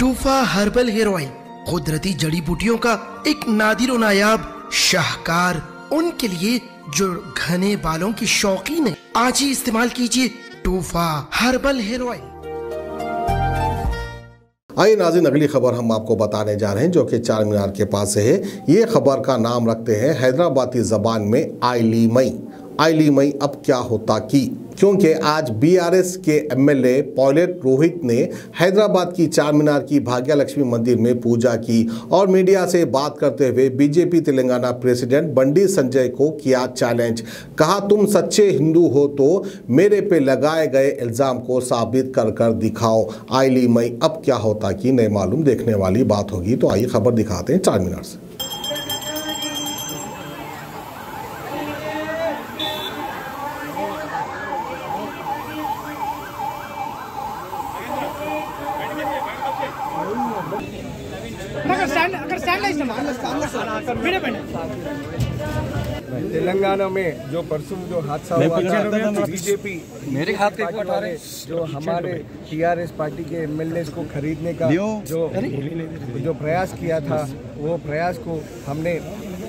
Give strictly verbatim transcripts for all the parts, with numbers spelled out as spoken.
TUFA herbal hair oil कुदरती जड़ी बूटियों का एक नादिर और नायाब शाहकार उनके लिए जो घने बालों की शौकीन है। आज ही इस्तेमाल कीजिए टूफा हर्बल हेयर ऑयल। आइए नाज़रीन, अगली खबर हम आपको बताने जा रहे हैं जो कि चार मीनार के पास से है। ये खबर का नाम रखते हैं हैदराबादी ज़बान में आइली मई। आइली मई अब क्या होता की, क्योंकि आज बीआरएस के एमएलए पॉलेट रोहित ने हैदराबाद की चार मीनार की भाग्य लक्ष्मी मंदिर में पूजा की और मीडिया से बात करते हुए बीजेपी तेलंगाना प्रेसिडेंट बंडी संजय को किया चैलेंज। कहा, तुम सच्चे हिंदू हो तो मेरे पे लगाए गए इल्ज़ाम को साबित कर कर दिखाओ। आइली मई अब क्या होता कि नहीं मालूम, देखने वाली बात होगी। तो आइए खबर दिखाते हैं चार मीनार से। तेलंगाना में जो परसों जो हादसा हुआ था, बीजेपी मेरे हाथ वाले जो हमारे टीआरएस पार्टी के एमएलए को खरीदने का जो जो प्रयास किया था, वो प्रयास को हमने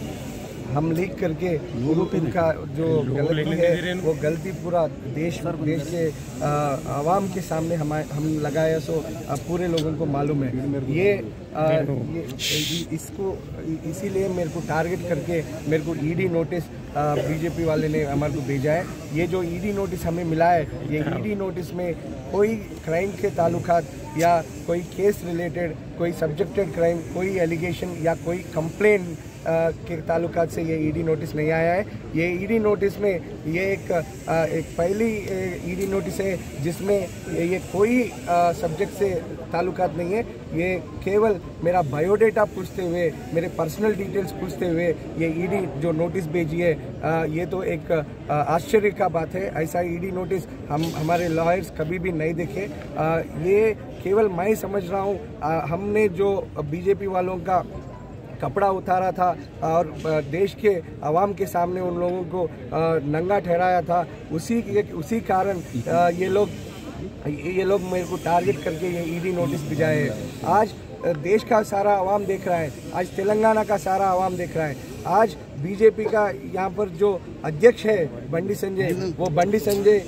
हम लीक करके उनका जो गलती है वो गलती पूरा देश देश के आवाम के सामने हम हम लगाया। सो अब पूरे लोगों को मालूम है ये, आ, ये इसको इसीलिए मेरे को टारगेट करके मेरे को ईडी नोटिस बीजेपी वाले ने हमारे को भेजा है। ये जो ईडी नोटिस हमें मिला है, ये ईडी नोटिस में कोई क्राइम के ताल्लुकात या कोई केस रिलेटेड कोई सब्जेक्टेड क्राइम, कोई एलिगेशन या कोई कंप्लेन के ताल्लुकात से ये ईडी नोटिस नहीं आया है। ये ईडी नोटिस में ये एक एक पहली ईडी नोटिस है जिसमें ये कोई सब्जेक्ट से ताल्लुकात नहीं है। ये केवल मेरा बायोडेटा पूछते हुए, मेरे पर्सनल डिटेल्स पूछते हुए ये ईडी जो नोटिस भेजी है, ये तो एक आश्चर्य का बात है। ऐसा ईडी नोटिस हम हमारे लॉयर्स कभी भी नहीं देखे। ये केवल मैं समझ रहा हूँ, हमने जो बीजेपी वालों का कपड़ा उतारा था और देश के आवाम के सामने उन लोगों को नंगा ठहराया था, उसी उसी कारण ये लोग ये लोग मेरे को टारगेट करके ये ईडी नोटिस भिजाए हैं। आज देश का सारा आवाम देख रहा है, आज तेलंगाना का सारा आवाम देख रहा है। आज बीजेपी का यहाँ पर जो अध्यक्ष है बंडी संजय, वो बंडी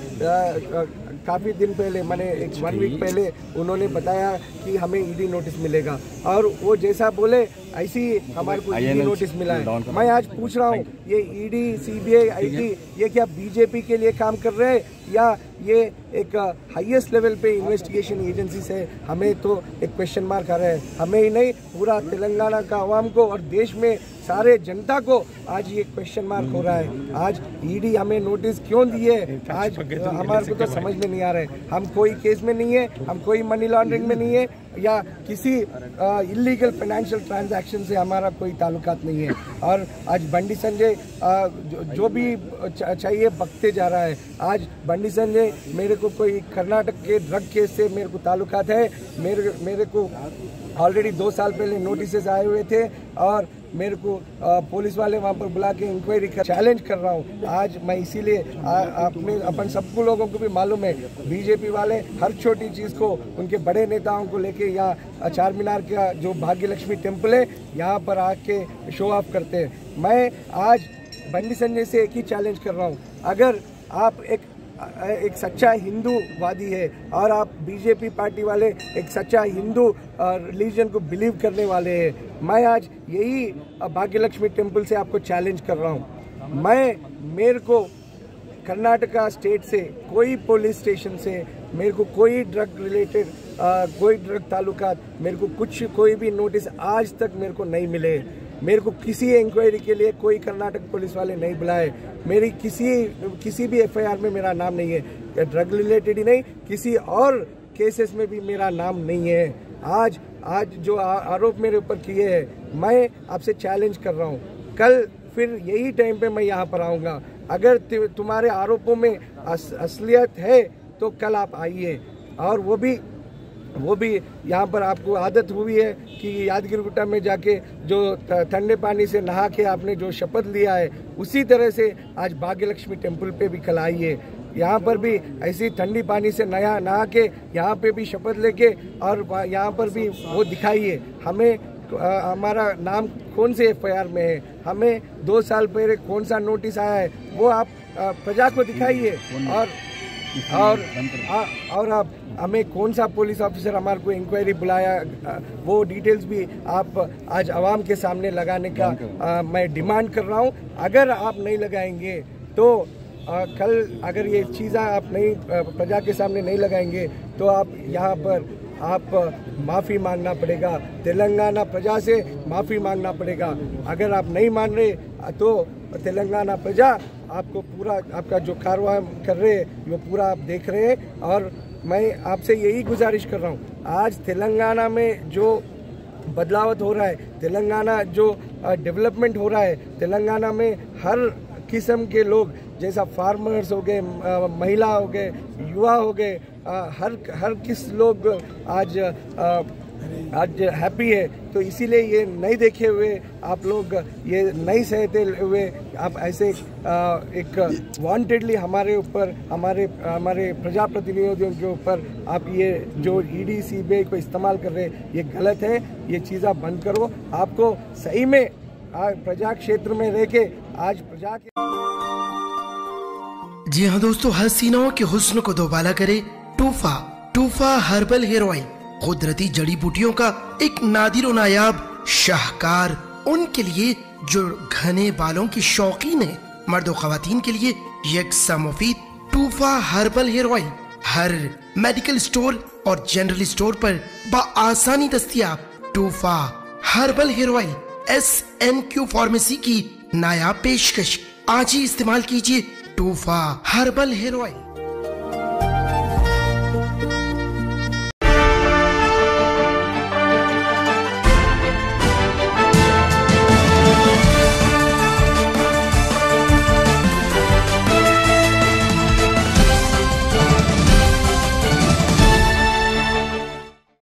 संजय काफ़ी दिन पहले, मैंने एक वन वीक पहले उन्होंने बताया कि हमें ईडी नोटिस मिलेगा और वो जैसा बोले ऐसी हमारे को ईडी नोटिस मिला है। मैं आज पूछ रहा हूँ, ये ईडी, सीबीआई, आईटी ये क्या बीजेपी के लिए काम कर रहे हैं या ये एक हाईएस्ट लेवल पे इन्वेस्टिगेशन एजेंसी से? हमें तो एक क्वेश्चन मार्क आ रहा है, हमें ही नहीं पूरा तेलंगाना का आवाम को और देश में सारे जनता को आज ये क्वेश्चन मार्क हो रहा है। आज ईडी हमें नोटिस क्यों दिए, आज हमारे को तो समझ में नहीं आ रहा है। हम कोई केस में नहीं है, हम कोई मनी लॉन्ड्रिंग में नहीं है या किसी इलीगल फाइनेंशियल ट्रांजैक्शन से हमारा कोई ताल्लुकात नहीं है। और आज बंडी संजय आ, जो, जो भी चाहिए बकते जा रहा है। आज बंडी संजय मेरे को कोई कर्नाटक के ड्रग केस से मेरे को ताल्लुकात है। मेरे मेरे को ऑलरेडी दो साल पहले नोटिस आए हुए थे और मेरे को आ, पुलिस वाले वहाँ पर बुला के इंक्वायरी कर चैलेंज कर रहा हूँ। आज मैं इसीलिए अपने अपन सबको लोगों को भी मालूम है, बीजेपी वाले हर छोटी चीज़ को उनके बड़े नेताओं को लेके यहाँ चार मीनार का जो भाग्य लक्ष्मी टेम्पल है यहाँ पर आके शो ऑफ करते हैं। मैं आज बंडी संजय से एक ही चैलेंज कर रहा हूँ, अगर आप एक एक सच्चा हिंदूवादी है और आप बीजेपी पार्टी वाले एक सच्चा हिंदू रिलीजन को बिलीव करने वाले हैं, मैं आज यही भाग्य लक्ष्मी टेम्पल से आपको चैलेंज कर रहा हूँ। मैं मेरे को कर्नाटका स्टेट से कोई पुलिस स्टेशन से मेरे को कोई ड्रग रिलेटेड कोई ड्रग ताल्लुकात मेरे को कुछ कोई भी नोटिस आज तक मेरे को नहीं मिले। मेरे को किसी इंक्वायरी के लिए कोई कर्नाटक पुलिस वाले नहीं बुलाए। मेरी किसी किसी भी एफआईआर में मेरा नाम नहीं है, ड्रग रिलेटेड ही नहीं, किसी और केसेस में भी मेरा नाम नहीं है। आज आज जो आरोप मेरे ऊपर किए हैं, मैं आपसे चैलेंज कर रहा हूँ, कल फिर यही टाइम पे मैं यहाँ पर आऊँगा। अगर तुम्हारे आरोपों में अस, असलियत है तो कल आप आइए। और वो भी वो भी यहाँ पर आपको आदत हुई है कि यादगिरी गुट्टा में जाके जो ठंडे पानी से नहा के आपने जो शपथ लिया है, उसी तरह से आज भाग्य लक्ष्मी टेम्पल पे भी कल आइए। यहाँ पर भी ऐसी ठंडी पानी से नया नहा के यहाँ पे भी शपथ लेके और यहाँ पर भी वो दिखाइए हमें आ, हमारा नाम कौन से एफ आई आर में है, हमें दो साल पहले कौन सा नोटिस आया है वो आप आ, प्रजा को दिखाइए। और और आ, और आप हमें कौन सा पुलिस ऑफिसर हमारे को इंक्वायरी बुलाया वो डिटेल्स भी आप आज आवाम के सामने लगाने का आ, मैं डिमांड कर रहा हूँ। अगर आप नहीं लगाएंगे तो आ, कल अगर ये चीज़ें आप नहीं प्रजा के सामने नहीं लगाएंगे तो आप यहाँ पर आप माफ़ी मांगना पड़ेगा, तेलंगाना प्रजा से माफ़ी मांगना पड़ेगा। अगर आप नहीं मान रहे तो तेलंगाना प्रजा आपको पूरा आपका जो कार्रवाई कर रहे हैं वो पूरा आप देख रहे हैं। और मैं आपसे यही गुजारिश कर रहा हूँ, आज तेलंगाना में जो बदलाव हो रहा है, तेलंगाना जो डेवलपमेंट हो रहा है, तेलंगाना में हर किस्म के लोग जैसा फार्मर्स हो गए, महिला हो गए, युवा हो गए, हर हर किस लोग आज आ, आज हैप्पी है। तो इसीलिए ये नहीं देखे हुए आप लोग ये नहीं सहते हुए आप ऐसे आ, एक वांटेडली हमारे ऊपर हमारे हमारे प्रजाप्रतिनिधियों के ऊपर आप ये जो ईडी सीबीआई को इस्तेमाल कर रहे हैं ये गलत है। ये चीज़ें बंद करो। आपको सही में प्रजा क्षेत्र में रह के आज प्रजा के जी हाँ दोस्तों, हसीनाओं के हुस्न को दोबाला करे Tufa. Tufa herbal hair oil कुदरती जड़ी बूटियों का एक नादिर और नायाब शाहकार उनके लिए जो घने बालों की शौकीन है। मर्द और खवातीन के लिए यकसा मुफीद टूफा हर्बल हेयर ऑयल हर मेडिकल स्टोर और जनरल स्टोर पर बआसानी दस्तयाब। Tufa herbal hair oil S N Q pharmacy की नायाब पेशकश। आज ही इस्तेमाल कीजिए टूफा हर्बल हेयर ऑयल।